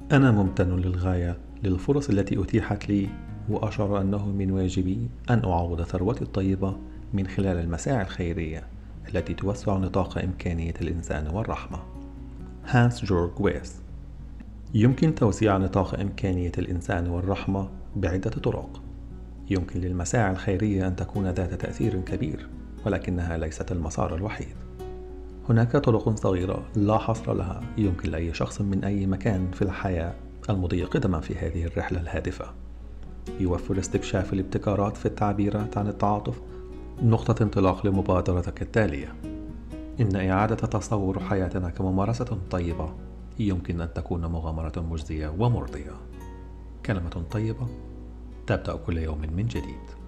أنا ممتن للغاية للفرص التي أتيحت لي، وأشعر أنه من واجبي أن أعوض ثروتي الطيبة من خلال المساعي الخيرية التي توسع نطاق إمكانية الإنسان والرحمة. هانس جورج ويس. يمكن توسيع نطاق إمكانية الإنسان والرحمة بعدة طرق. يمكن للمساعي الخيرية أن تكون ذات تأثير كبير، ولكنها ليست المسار الوحيد. هناك طرق صغيرة لا حصر لها يمكن لأي شخص من أي مكان في الحياة المضي قدما في هذه الرحلة الهادفة. يوفر استكشاف الابتكارات في التعبيرات عن التعاطف نقطة انطلاق لمبادرتك التالية. إن إعادة تصور حياتنا كممارسة طيبة يمكن أن تكون مغامرة مجزية ومرضية. كلمة طيبة تبدأ كل يوم من جديد.